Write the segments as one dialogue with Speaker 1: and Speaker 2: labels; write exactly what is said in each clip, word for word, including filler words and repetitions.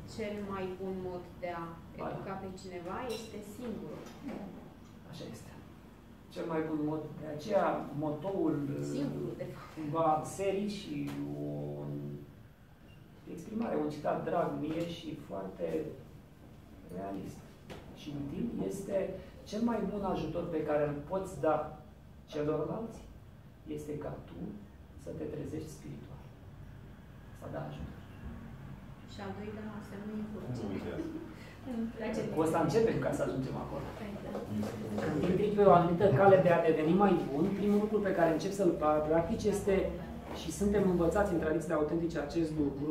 Speaker 1: cel mai bun mod de a educa pe cineva este singurul.
Speaker 2: Așa este. Cel mai bun mod. De aceea, motoul
Speaker 1: singurul, de
Speaker 2: cumva serii și o exprimare, un citat drag mie și foarte realist și util, este cel mai bun ajutor pe care îl poți da celorlalți este ca tu să te trezești spiritual. Să da ajutor.
Speaker 1: Și al doilea semnul important.
Speaker 2: Cu asta începem ca să ajungem acolo. Când intri pe o anumită cale de a deveni mai bun, primul lucru pe care încep să-l practici este, și suntem învățați în tradițiile autentice acest lucru,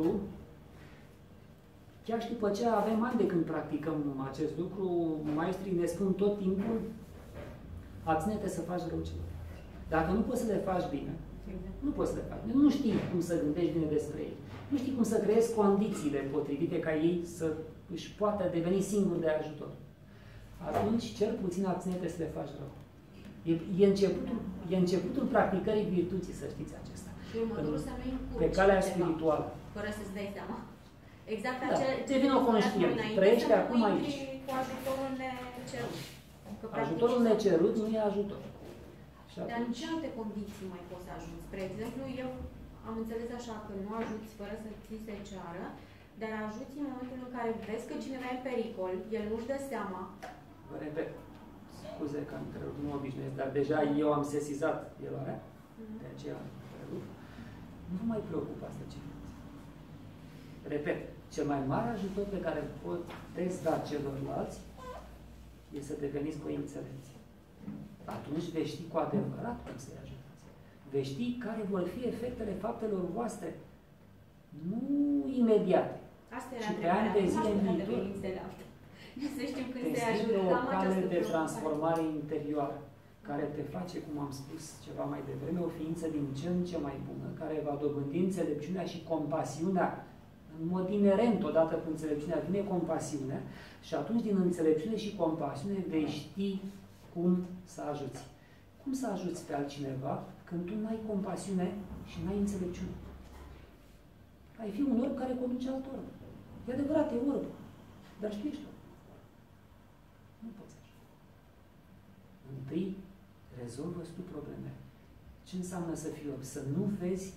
Speaker 2: chiar și după ce avem ani de când practicăm acest lucru, maestrii ne spun tot timpul, abține-te să faci rău celor. Dacă nu poți să le faci bine, nu poți să le faci. Nu știi cum să gândești bine despre ei. Nu știi cum să creezi condițiile potrivite ca ei să își poată deveni singuri de ajutor. Atunci, cel puțin abține-te să le faci rău. E, e, începutul, e începutul practicării virtuții, să știți acesta.
Speaker 1: Și următorul să nu încurci
Speaker 2: pe calea
Speaker 1: ceva,
Speaker 2: spirituală.
Speaker 1: fără să-ți dai seama. Exact
Speaker 2: Da,
Speaker 1: acel...
Speaker 2: devine o conștient. Trăiește acum aici.
Speaker 1: Cu ajutorul necerut.
Speaker 2: Ajutorul necerut nu e ajutor. Și
Speaker 1: atunci... Dar în ce alte condiții mai poți să ajuți? Spre exemplu, eu am înțeles așa că nu ajuți fără să ți se ceară, dar ajuți în momentul în care vezi că cineva e în pericol, el nu-și dă seama.
Speaker 2: Vă repet, scuze că am întrerupt, nu obișnuiesc, dar deja eu am sesizat eroarea, mm. de aceea am întrerupt. Nu vă mai preocupați de ce faceți. Repet, cel mai mare ajutor pe care îl puteți da celorlalți este să deveniți cu înțelepți. Atunci veți ști cu adevărat cum să-i ajutați. Veți ști care vor fi efectele faptelor voastre. Nu imediate.
Speaker 1: Asta era
Speaker 2: și pe ani de zile în viitor.
Speaker 1: Să știm când
Speaker 2: te
Speaker 1: se ajută.
Speaker 2: o cale de transformare interioară, care te face, cum am spus ceva mai devreme, o ființă din ce în ce mai bună, care va dobândi înțelepciunea și compasiunea. În mod inerent, odată cu înțelepciunea, vine compasiunea și atunci din înțelepciune și compasiune vei ști cum să ajuți. Cum să ajuți pe altcineva când tu n-ai compasiune și n-ai înțelepciune? Ai fi un orb care conduce alt orb. E adevărat, e orb. Dar știi ești orb. Nu poți așa. Întâi, rezolvă-ți tu probleme. Ce înseamnă să fii orb? Să nu vezi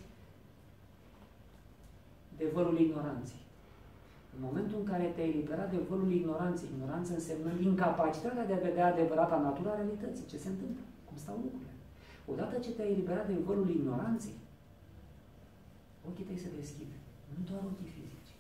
Speaker 2: de vălul ignoranței. În momentul în care te-ai eliberat de vălul ignoranței, ignoranță însemnând incapacitatea de a vedea adevărata natura realității, ce se întâmplă, cum stau lucrurile. Odată ce te-ai eliberat de vălul ignoranței, ochii tăi se deschid. Nu doar ochii fizici.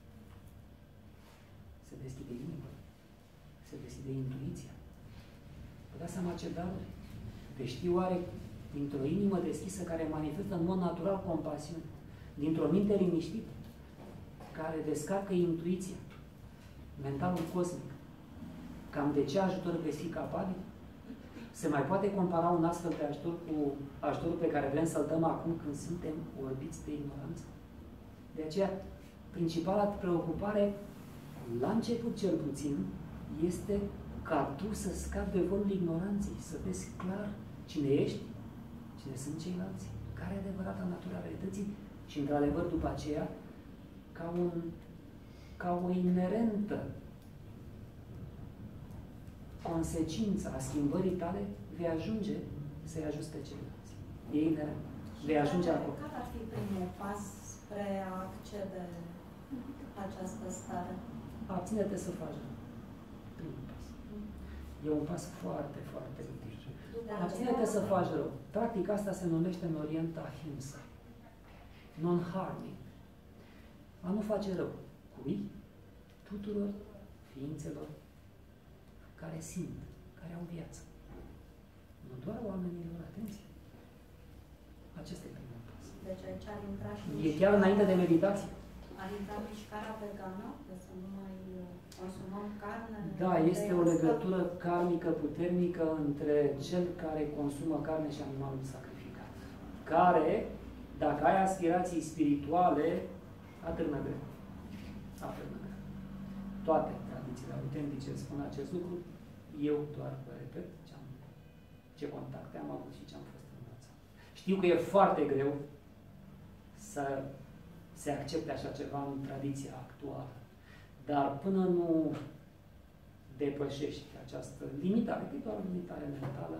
Speaker 2: Se deschide inima. Se deschide intuiția. Vă dați seama ce daruri? Vei ști oare dintr-o inimă deschisă care manifestă în mod natural compasiune, dintr-o minte liniștită, care descarcă intuiția, mentalul cosmic, cam de ce ajutor veți fi capabili? Se mai poate compara un astfel de ajutor cu ajutorul pe care vrem să-l dăm acum când suntem orbiți de ignoranță? De aceea, principala preocupare, la început cel puțin, este ca tu să scapi de vălul ignoranței, să vezi clar cine ești, cine sunt ceilalți, care e adevărata natura realității și, într-adevăr, după aceea, ca, un, ca o inerentă consecință a schimbării tale, vei ajunge să-i ajuți pe ceilalți. E inerent. Vei ajunge acolo.
Speaker 3: Care ar fi primul pas spre a accede la această stare?
Speaker 2: Abține-te să faci rău. Primul pas. E un pas foarte, foarte util. Abține-te să faci rău. Practic asta se numește în Orient ahimsa. Non-harming. A nu face rău. Cui? Tuturor ființelor care simt, care au viață. Nu doar oamenilor, atenție. Acesta e primul pas.
Speaker 3: Deci aici ar intra și
Speaker 2: E chiar înainte de meditație.
Speaker 3: Ar intra mișcarea vegană? De să nu mai consumăm carne?
Speaker 2: Da, este o legătură karmică puternică între cel care consumă carne și animalul sacrificat. Care, dacă ai aspirații spirituale, atârnă greu. Atârnă greu. Toate tradițiile autentice spun acest lucru. Eu doar vă repet ce, am, ce contacte am avut și ce am fost învățat. Știu că e foarte greu să se accepte așa ceva în tradiția actuală. Dar până nu depășești această limitare, că e doar o limitare mentală,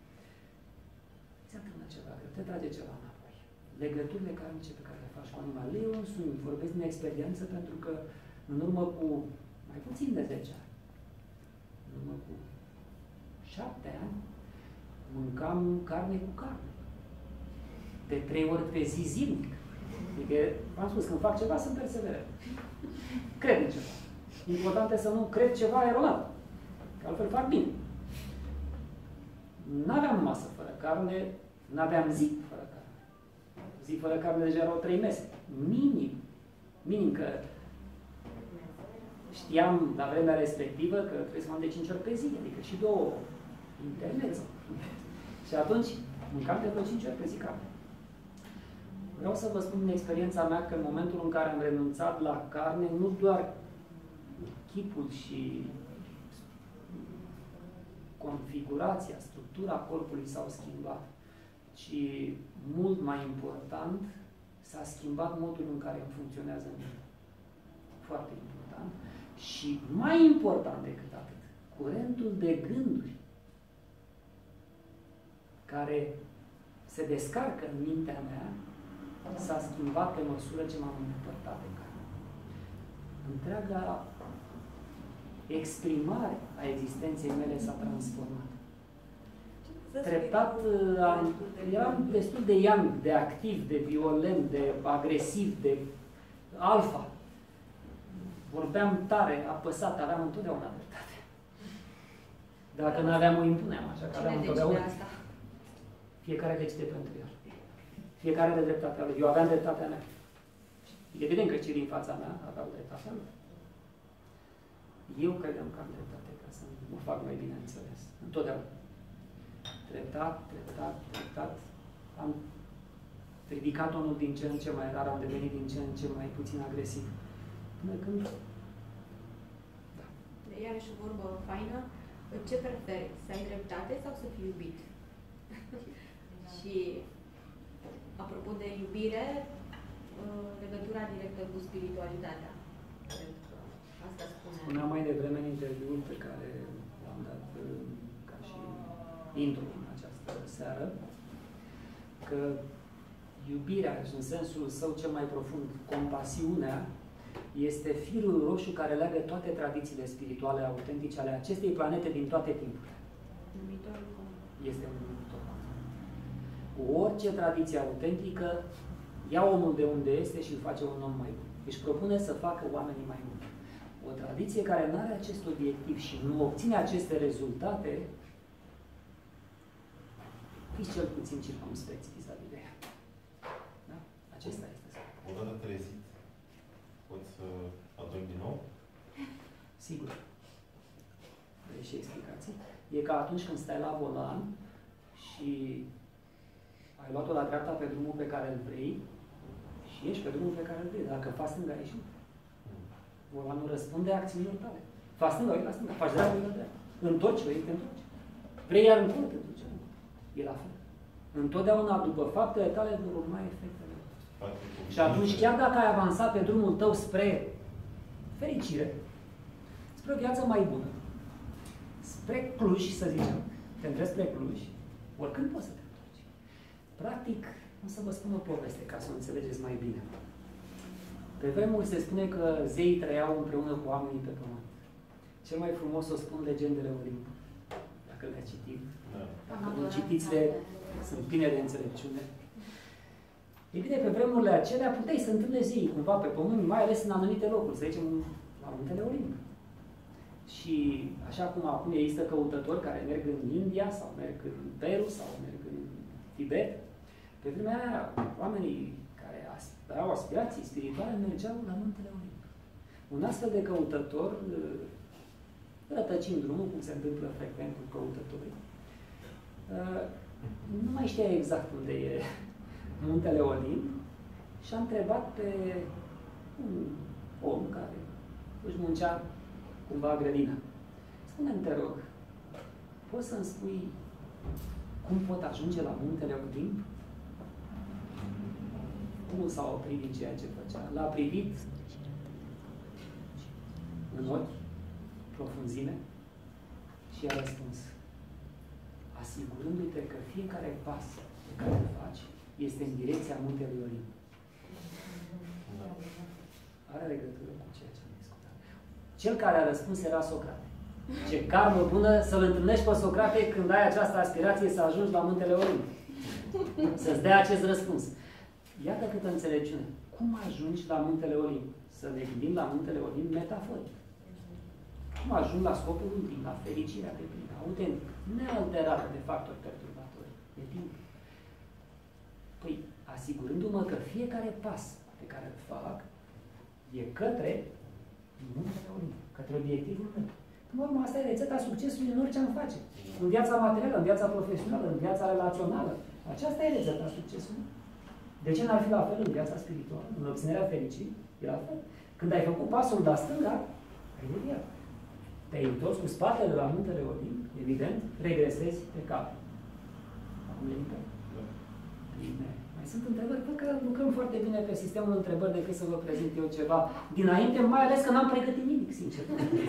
Speaker 2: ți întâmplă ceva, te trage ceva înapoi. Legăturile karmice pe care le faci cu animalele, eu însumi vorbesc din experiență pentru că în urmă cu mai puțin de zece ani, în urmă cu șapte ani, mâncam carne cu carne. De trei ori pe zi zilnic. Adică, v-am spus, când fac ceva, sunt perseverent. Cred în ceva. Important e să nu cred ceva eronat. Că altfel fac bine. N-aveam masă fără carne, n-aveam zi fără carne. Zi fără carne deja erau trei mese. Minim. Minim că știam la vremea respectivă că trebuie să mă am de cinci ori pe zi, adică și două intermețe. Și atunci mâncam de vreo cinci ori pe zi carne. Vreau să vă spun din experiența mea că în momentul în care am renunțat la carne, nu doar chipul și configurația, structura corpului s-au schimbat, ci mult mai important, s-a schimbat modul în care îmi funcționează mintea. Foarte important. Și mai important decât atât, curentul de gânduri care se descarcă în mintea mea s-a schimbat pe măsură ce m-am îndepărtat de carne. Întreaga exprimare a existenței mele s-a transformat. Treptat, am, eram destul de young, de activ, de violent, de agresiv, de alfa. Vorbeam tare, apăsat, aveam întotdeauna dreptate. Dacă nu aveam, o impuneam, așa că aveam întotdeauna. Fiecare decide pentru el. Fiecare de dreptatea lui. Eu aveam dreptatea mea. Evident că cei din fața mea aveau dreptatea lor. Eu credeam că am dreptate ca să mă fac mai bine înțeles. Întotdeauna. Treptat, treptat, treptat. Am ridicat unul din ce în ce mai rar, am devenit din ce în ce mai puțin agresiv. Până când... Da.
Speaker 1: Iarăși o vorbă faină. Ce preferi? Să ai dreptate sau să fii iubit? Și apropo de iubire, legătura directă cu spiritualitatea. Cred că asta spune.
Speaker 2: Spuneam mai devreme în interviul pe care l-am dat ca și intro în această seară, că iubirea, în sensul său cel mai profund, compasiunea, este firul roșu care leagă toate tradițiile spirituale autentice ale acestei planete din toate timpurile.
Speaker 1: Numitorul comun.
Speaker 2: Este un numitor comun. Orice tradiție autentică ia omul de unde este și îl face un om mai bun. Își propune să facă oamenii mai buni. O tradiție care nu are acest obiectiv și nu obține aceste rezultate, fiți cel puțin circumspecți vis-a-vis de ea. Da? Acesta este.
Speaker 4: Odată trezit, poți să adormi din nou?
Speaker 2: Sigur. Vrei și explicații? E ca atunci când stai la volan și ai luat-o la dreapta pe drumul pe care îl vrei și ești pe drumul pe care îl vrei. Dacă faci stânga, ești nu. Volanul răspunde acțiunilor tale. Faci stânga, uite la stânga. Faci dreapta, uite la dreapta. Întorci, uite, te întorci. Vrei iar încolo, te duci. E la fel. Întotdeauna, după faptele tale, vor urma efectele. Și atunci, chiar dacă ai avansat pe drumul tău spre fericire, spre o viață mai bună, spre Cluj, să zicem, te îndrepți spre Cluj, oricând poți să te întorci. Practic, o să vă spun o poveste ca să o înțelegeți mai bine. Pe vremuri se spune că zeii trăiau împreună cu oamenii pe pământ. Cel mai frumos o spun legendele Olimp. Dacă le-ați citit.
Speaker 4: Da.
Speaker 2: Dacă nu citiți-le, sunt pline de înțelepciune. E bine, pe vremurile acelea puteai să întâlne zeii cumva pe pământ, mai ales în anumite locuri, să zicem la muntele Olimp. Și așa cum acum există căutători care merg în India sau merg în Peru sau merg în Tibet, pe vremea aia oamenii care aveau aspirații spirituale mergeau la muntele Olimp. Un astfel de căutător, rătăcind drumul, cum se întâmplă frecvent cu căutătorii, nu mai știa exact unde e muntele Olimp și a întrebat pe un om care își muncea cumva grădina. Spune-mi, te rog, poți să-mi spui cum pot ajunge la muntele Olimp? Omul s-a oprit din ceea ce făcea. L-a privit mod, profunzime, și a răspuns, asigurându-te că fiecare pas pe care îl faci este în direcția muntelui Olimp. Are legătură cu ceea ce am discutat. Cel care a răspuns era Socrate. Ce karmă bună să-l întâlnești pe Socrate când ai această aspirație să ajungi la muntele Olimp. Să-ți dea acest răspuns. Iată câtă înțelepciune. Cum ajungi la muntele Olimp? Să ne gândim la muntele Olimp metaforic. Cum ajung la scopul ultim, la fericirea de plină, autentic, nealterată de factori perturbatori, de timp. Păi, asigurându-mă că fiecare pas pe care îl fac e către muntele Olimp, către obiectivul meu. În urmă, asta e rețeta succesului în orice am face. În viața materială, în viața profesională, în viața relațională. Aceasta e rețeta succesului. De ce n-ar fi la fel în viața spirituală, în obținerea fericirii? E la fel. Când ai făcut pasul de-a stânga, ai deviat. Te-ai întors cu spatele la muntele Olimp, evident, regresezi pe cap. Acum e limpede. Bine. Mai sunt întrebări? Văd că lucrăm foarte bine pe sistemul întrebări decât să vă prezint eu ceva dinainte, mai ales că n-am pregătit nimic, sincer.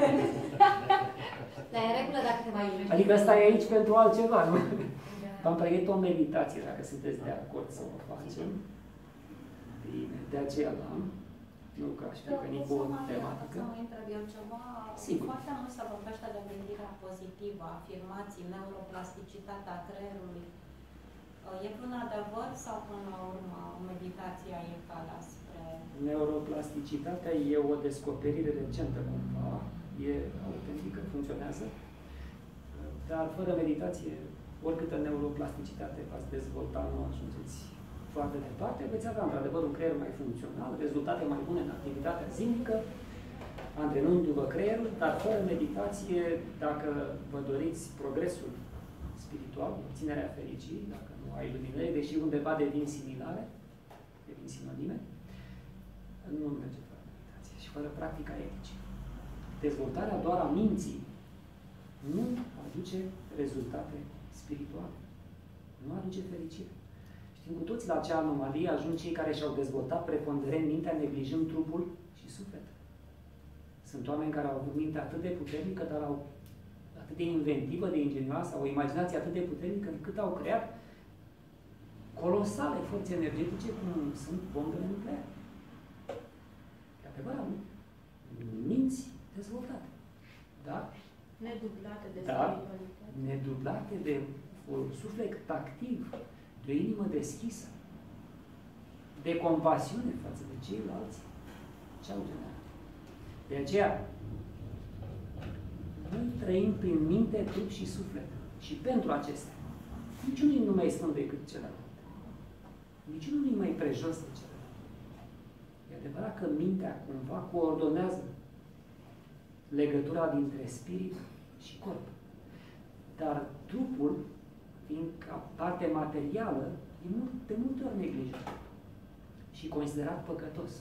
Speaker 1: Dar e regulă dacă te mai iubești.
Speaker 2: Adică ăsta e aici pentru altceva, nu? V-am pregătit o meditație, dacă sunteți de acord să o facem. Bine, de aceea l-am. Nu că aș fi venit cu o tematică.
Speaker 3: Să mă întreb eu ceva.
Speaker 2: Sigur.
Speaker 3: Foarte mult se vorbește de gândirea pozitivă, afirmații, neuroplasticitatea creierului. E un adevăr sau până la urmă meditația e calea spre...
Speaker 2: Neuroplasticitatea e o descoperire recentă cumva, e autentică, funcționează, dar fără meditație, oricâtă neuroplasticitate v-ați dezvolta, nu ajungeți foarte departe, veți avea într-adevăr un creier mai funcțional, rezultate mai bune în activitatea zilnică, antrenându-vă creierul, dar fără meditație, dacă vă doriți progresul spiritual, obținerea fericirii, dacă nu ai luminări, deși undeva devin similare, devin sinonime, nu merge fără meditație și fără practica etică. Dezvoltarea doar a minții nu aduce rezultate spirituale, nu aduce fericire. Știm cu toți la acea anomalie ajung cei care și-au dezvoltat preponderent mintea neglijând trupul și sufletul. Sunt oameni care au avut mintea atât de puternică, dar au atât de inventivă, de ingenioasă, o imaginație atât de puternică, încât au creat colosale forțe energetice, cum sunt bombele nucleare. E adevărat, nu? Minți dezvoltate. Da?
Speaker 1: Nedublate de
Speaker 2: da,
Speaker 1: spiritualitate.
Speaker 2: Nedublate de un suflet activ, de o inimă deschisă, de compasiune față de ceilalți ce au generat. De aceea, noi trăim prin minte, trup și suflet. Și pentru acestea, niciunul nu mai sunt decât celălalt. Niciunul nu mai prejos de celălalt. E adevărat că mintea cumva coordonează legătura dintre spirit și corp. Dar trupul, fiind ca parte materială, e mult, de multe ori neglijat și considerat păcătos.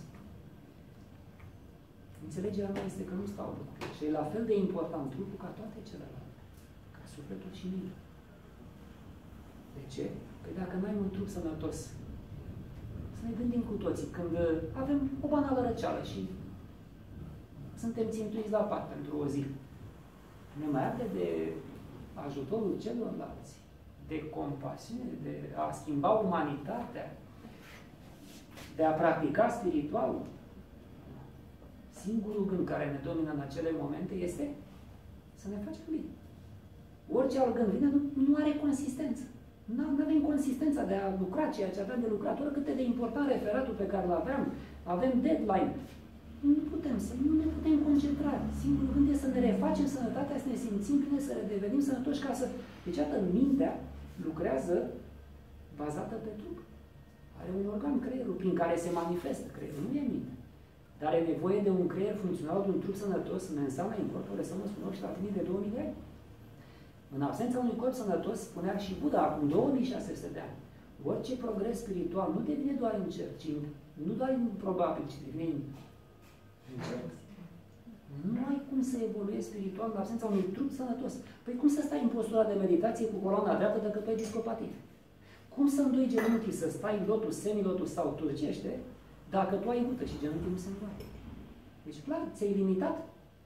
Speaker 2: Înțelegerea mea este că nu stau lucrurile. Și e la fel de important trupul ca toate celelalte. Ca sufletul și mintea. De ce? Păi dacă n-ai un trup sănătos, să ne gândim cu toții, când avem o banală răceală și suntem țintuiți la pat pentru o zi, ne mai arde de ajutorul celorlalți, de compasiune, de a schimba umanitatea, de a practica spiritualul. Singurul gând care ne domină în acele momente este să ne facem bine. Orice alt gând vine, nu, nu are consistență. Nu avem consistența de a lucra ceea ce aveam de lucrat. Oricât de important referatul pe care îl aveam, avem deadline. Nu putem, să nu ne putem concentra. Singurul gând este să ne refacem sănătatea, să ne simțim bine, să redevenim sănătoși ca să... Deci, atât, mintea lucrează bazată pe trup. Are un organ, creierul, prin care se manifestă creierul. Nu e minte. Dar are nevoie de un creier funcțional, de un trup sănătos, în înseamnă în corpul să mă spună și la tine de două mii de ani. În absența unui corp sănătos, spunea și Buddha acum două mii șase sute de ani, orice progres spiritual nu devine doar în cer, ci nu doar improbabil, ci devine în cer. Nu ai cum să evoluezi spiritual în absența unui trup sănătos. Păi cum să stai în postura de meditație cu coloana dreaptă dacă tu ai discopatit? Cum să îndoi genunchii, să stai în lotus, semilotus sau turcește, dacă tu ai gută și genunchii nu se îndoaie? Deci, clar, ți-ai limitat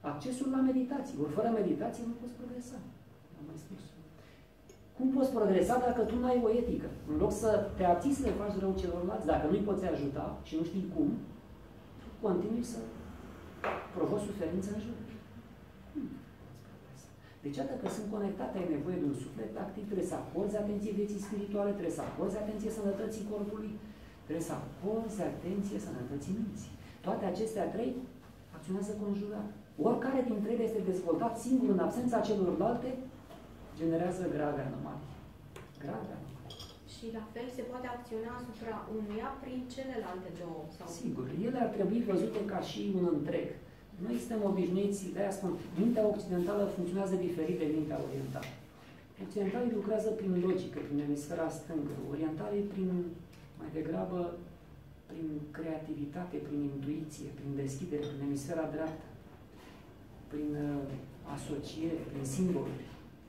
Speaker 2: accesul la meditație. Ori fără meditație nu poți progresa. Am mai spus. Cum poți progresa dacă tu nu ai o etică? În loc să te abții să le faci rău celorlalți, dacă nu-i poți ajuta și nu știi cum, continui să provoci suferință în jur. Hmm. Deci, atât că sunt conectate, ai nevoie de un suflet activ, trebuie să acorzi atenție vieții spirituale, trebuie să acorzi atenție sănătății corpului, trebuie să acorzi atenție sănătății minții. Toate acestea trei acționează conjugat. Oricare dintre ele este dezvoltat singur în absența celorlalte, generează grave anomalii. Grave anomalii.
Speaker 1: Și la fel se poate acționa asupra unuia prin celelalte două? Sau...
Speaker 2: Sigur, ele ar trebui văzute ca și un întreg. Noi suntem obișnuiți, de-aia spun, mintea occidentală funcționează diferit de mintea orientală. Occidentalii lucrează prin logică, prin emisfera stângă, orientalii prin, mai degrabă, prin creativitate, prin intuiție, prin deschidere, prin emisfera dreaptă, prin uh, asociere, prin simboluri.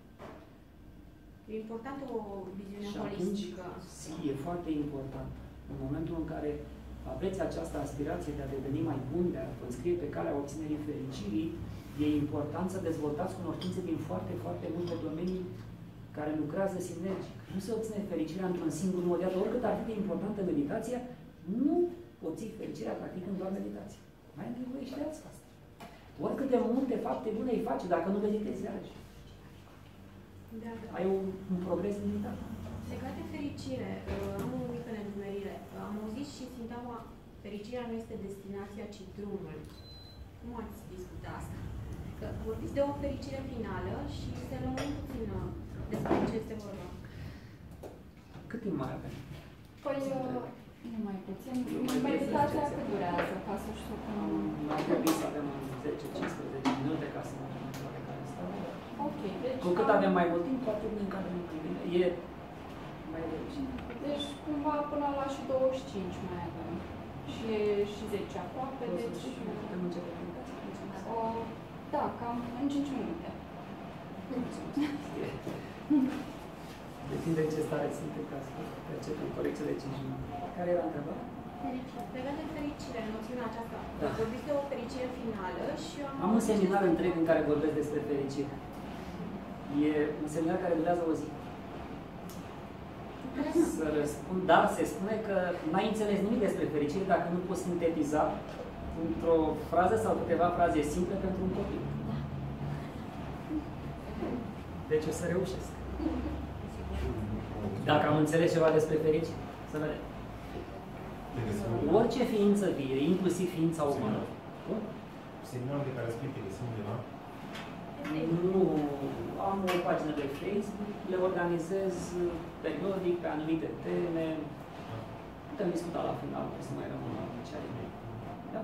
Speaker 1: E importantă o viziune
Speaker 2: și
Speaker 1: holistică.
Speaker 2: Atunci, e foarte important. În momentul în care aveți această aspirație de a deveni mai bun, de a vă înscrie pe calea obținerii fericirii, e important să dezvoltați cunoștințe din foarte, foarte multe domenii care lucrează sinergic. Nu se obține fericirea într-un singur mod. Iată, oricât ar fi de importantă meditația, nu obții fericirea practicând doar meditație. Mai ai nevoie și de asta. Oricât de multe fapte bune îi face, dacă nu meditezi iarăși.
Speaker 1: Da.
Speaker 2: Ai un, un progres limitat.
Speaker 1: Legat de fericire, am o mică nedumerire. Am auzit și sintagma, fericirea nu este destinația, ci drumul. Cum ați discutat asta? Că vorbiți de o fericire finală și să lămurim puțin despre ce este vorba.
Speaker 2: Cât timp mai avem?
Speaker 5: Păi, nu mai puțin. Meditația cât durează, ca să știu cum...
Speaker 2: Ar trebui să avem zece cincisprezece minute ca să ne avem toate care stau.
Speaker 5: Ok, deci...
Speaker 2: Cu cât avem mai mult timp, cu atât din care nu bine. E mai reușit.
Speaker 5: Deci, cumva, până la și douăzeci și cinci mai avem. Și, și zece aproape, deci...
Speaker 2: Putem începe meditația?
Speaker 5: O, da, cam în cinci minute.
Speaker 2: Depinde de ce stare sunt ca să percepem corecție de cinci minute. Care era întrebarea?
Speaker 1: Fericire. Legat de fericire, noțiunea aceasta.
Speaker 2: Da.
Speaker 1: Vorbiți de o fericire finală și am...
Speaker 2: Am un seminar întreg în care vorbesc despre fericire. E un seminar care durează o zi. Să răspund, dar se spune că n-ai înțeles nimic despre fericire dacă nu poți sintetiza într-o frază sau câteva fraze simple pentru un copil. Deci o să reușesc. Dacă am înțeles ceva despre fericire, să vedem. Orice ființă vie, inclusiv ființa umană.
Speaker 4: Seminarul de care scrii pe sunt undeva?
Speaker 2: Nu, am o pagină de Facebook, le organizez periodic pe anumite teme. Putem discuta la final, să mai rămână ce ai mei. Da?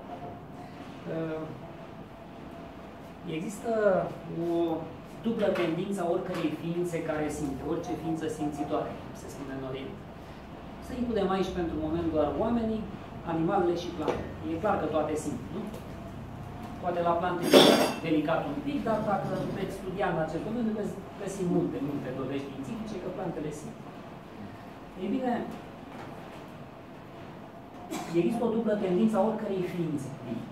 Speaker 2: Există o dublă tendință a oricărei ființe care simte, orice ființă simțitoare, cum se spune în Orient. Să includem aici pentru moment doar oamenii, animalele și plantele. E clar că toate simt, nu? Poate la plante e delicat un pic, dar dacă veți studia în acest domeniu, veți găsi multe, multe dovezi științifice că plantele simt. Ei bine, există o dublă tendință a oricărei ființe.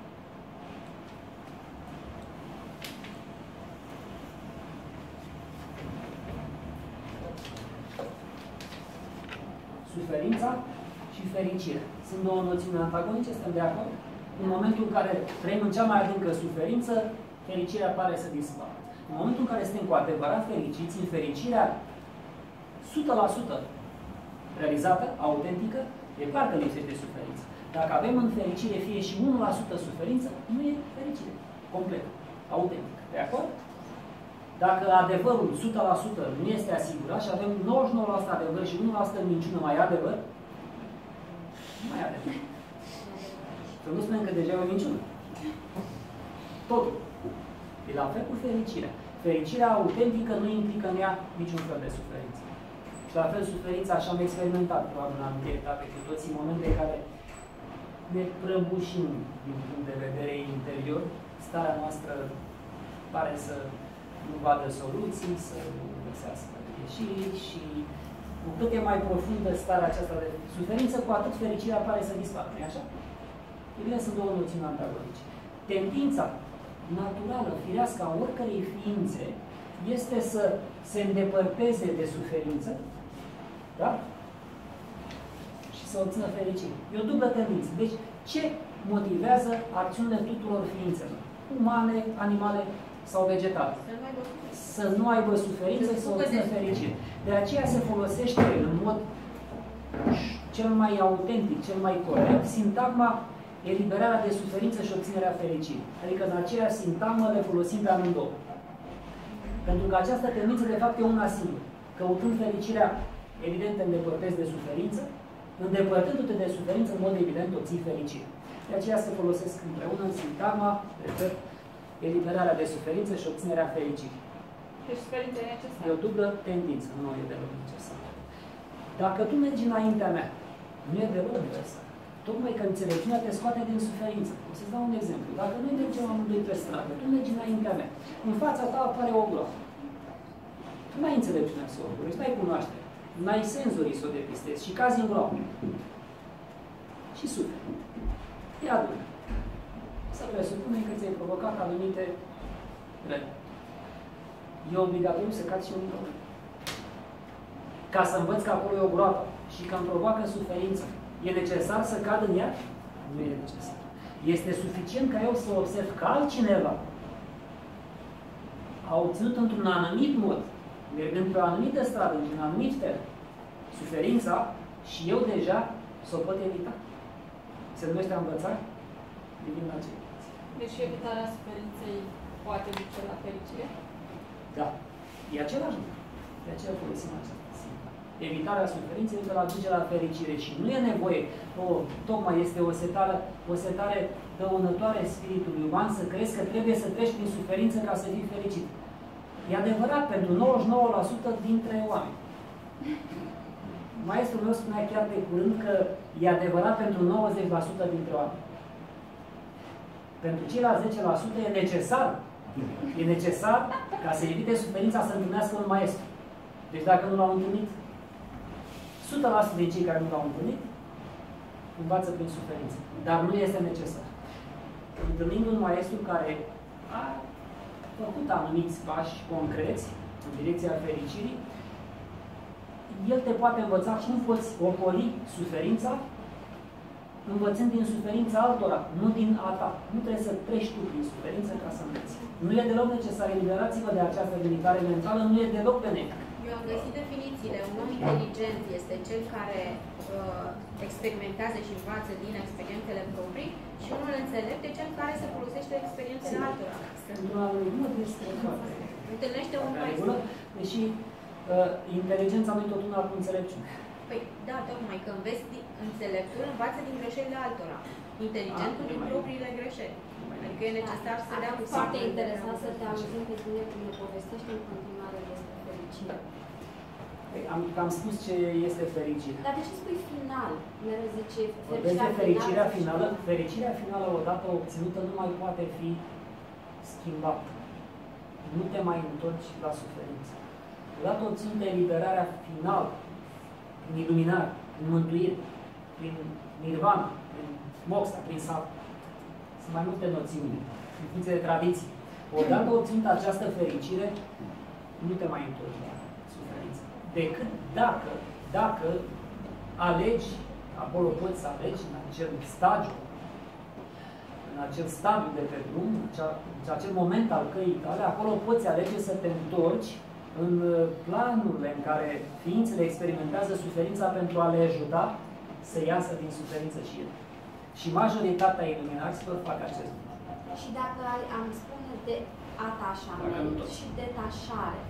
Speaker 2: Suferința și fericirea. Sunt două noțiuni antagonice, suntem de acord? În momentul în care trăim în cea mai adâncă suferință, fericirea pare să dispară. În momentul în care suntem cu adevărat fericiți, în fericirea o sută la sută realizată, autentică, e clar că lipsește suferință. Dacă avem în fericire fie și unu la sută suferință, nu e fericire. Complet. Autentică. De acord? Dacă adevărul o sută la sută nu este asigurat și avem nouăzeci și nouă la sută adevăr și unu la sută minciună, mai e adevăr? Nu mai e adevăr. Să nu spunem că deja e o minciună. Totul. E la fel cu fericirea. Fericirea autentică nu implică în ea niciun fel de suferință. Și la fel suferința, așa am experimentat probabil în anumite etape cu toții, în momente în care ne prăbușim din punct de vedere interior, starea noastră pare să nu vadă soluții, să nu găsească ieșiri și cu cât e mai profundă starea aceasta de suferință, cu atât fericirea pare să dispară. Nu-i așa? E bine, sunt două noțiuni antagonice. Tendința naturală, firească a oricărei ființe este să se îndepărteze de suferință, da? Și să obțină fericire. E o dublă tendință. Deci, ce motivează acțiunile tuturor ființelor? Umane, animale sau vegetale? Să nu aibă suferință și să obțină fericire. De aceea se folosește în mod cel mai autentic, cel mai corect, sintagma eliberarea de suferință și obținerea fericirii. Adică în aceeași sintagmă le folosim pe amândouă. Pentru că această tendință, de fapt, e una singură. Căutând fericirea, evident, te îndepărtezi de suferință, îndepărtându-te de suferință, în mod evident, obții fericire. De aceea se folosesc împreună în sintagma, repet, eliberarea de suferință și obținerea fericirii.
Speaker 5: Deci suferința e necesară.
Speaker 2: E o dublă tendință, nu e deloc necesară. Dacă tu mergi înaintea mea, nu e deloc necesară. Tocmai că înțelepciunea te scoate din suferință. O să-ți dau un exemplu. Dacă noi mergem amândoi pe stradă, tu mergi înaintea mea, în fața ta apare o groapă. Tu n-ai înțelepciunea să o oprești, n-ai cunoaștere, n-ai senzorii să o depistezi și cazi în groapă. Și suferi. Ia adună. Să presupunem că ți-ai provocat anumite răni. E obligatoriu să cazi și în groapă. Ca să învăț că acolo e o groapă și că îmi provoacă suferință, e necesar să cad în ea? Nu e necesar. Este suficient ca eu să observ că altcineva a obținut într-un anumit mod, mergând pe o anumită stradă, într-un anumit fel, suferința și eu deja să o pot evita. Se numește a învăța divin la ceilalți.
Speaker 5: Deci evitarea suferinței poate duce la fericire?
Speaker 2: Da. E același lucru. De aceea folosim aceasta. Evitarea suferinței este la duce la fericire și nu e nevoie, o, tocmai este o setare, o setare dăunătoare spiritului uman să crezi că trebuie să treci prin suferință ca să fii fericit. E adevărat pentru nouăzeci și nouă la sută dintre oameni. Maestrul meu spunea chiar de curând că e adevărat pentru nouăzeci la sută dintre oameni. Pentru ceilalți zece la sută e necesar, e necesar ca să evite suferința să întâlnească un maestru. Deci dacă nu l-au întâlnit, o sută la sută din cei care nu l-au întâlnit, învață prin suferință. Dar nu este necesar. Întâlnind un maestru care a făcut anumiți pași concreți în direcția fericirii, el te poate învăța cum poți opori suferința, învățând din suferința altora, nu din a ta. Nu trebuie să treci tu prin suferință ca să înveți. Nu e deloc necesar. Eliberați-vă de această limitare mentală, nu e deloc benefică.
Speaker 1: Eu am găsit definițiile. Un om inteligent este cel care uh, experimentează și învață din experiențele proprii și unul înțelept e cel care se folosește de experiențele altora.
Speaker 2: Într-un anumit mod este foarte.
Speaker 1: Întâlnește un maestru.
Speaker 2: Deși uh, inteligența nu e tot una cu înțelepciune.
Speaker 1: Păi, da, tocmai că înveți din, înțeleptul învață din greșelile altora. Inteligentul din propriile greșeli. Adică e necesar să dea cu
Speaker 6: foarte interesant să te auzim pe tine cum ne povestești în continuare despre fericire.
Speaker 2: Am, am spus ce este fericire.
Speaker 6: Dar de ce spui final? Mereu zice
Speaker 2: fericirea, fericirea finală. Fericirea finală, odată obținută, nu mai poate fi schimbată. Nu te mai întorci la suferință. Odată obținută eliberarea finală, prin iluminare, prin mântuire, prin nirvana, prin moksha, prin sat. Sunt mai multe noțiuni, în funcție de tradiții. Odată obținută această fericire, nu te mai întorci la suferință. Decât dacă, dacă alegi, acolo poți să alegi în acel stagiu, în acel stadiu de pe drum, în acel moment al căii tale, acolo poți alege să te întorci în planurile în care ființele experimentează suferința pentru a le ajuta să iasă din suferință și ele. Și majoritatea iluminaților fac acest lucru.
Speaker 6: Și dacă ai, am spune de atașament și detașare,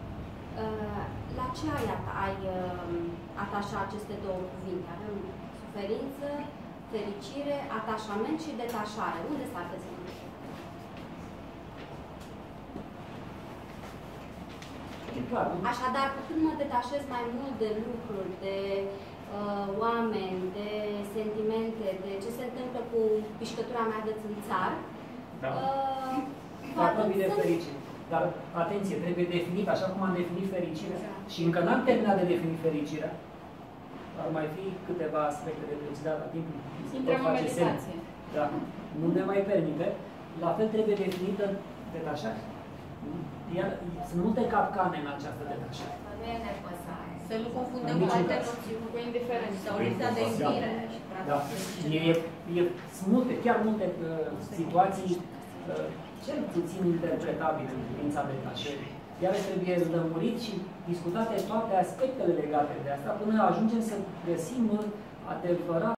Speaker 6: la ce ai, ai atașa aceste două cuvinte? Avem suferință, fericire, atașament și detașare. Unde s-ar găsi? Așadar, cu cât mă detașez mai mult de lucruri, de uh, oameni, de sentimente, de ce se întâmplă cu pișcătura mea de țânțar,
Speaker 2: da.
Speaker 6: uh,
Speaker 2: Facă bine fericire. Dar, atenție, trebuie definit așa cum am definit fericirea. Da. Și încă n-am terminat de definit fericirea. Ar mai fi câteva aspecte de preciziat la timpul.
Speaker 5: Intrăm în meditație.
Speaker 2: Da. Nu ne mai permite. la fel trebuie definită detașarea. Iar sunt multe capcane în această detașare.
Speaker 6: Nu e nepăsare.
Speaker 1: Să nu confundăm
Speaker 2: În
Speaker 1: cu alte
Speaker 2: niciun caz.
Speaker 1: noțiuni.
Speaker 5: Cu indiferență.
Speaker 1: Sau lipsa de iubire. și
Speaker 2: Da.
Speaker 1: practic,
Speaker 2: E, e, sunt multe, chiar multe uh, situații uh, cel puțin interpretabile în privința detașării. Iar trebuie lămurit și discutate toate aspectele legate de asta până ajungem să găsim adevărat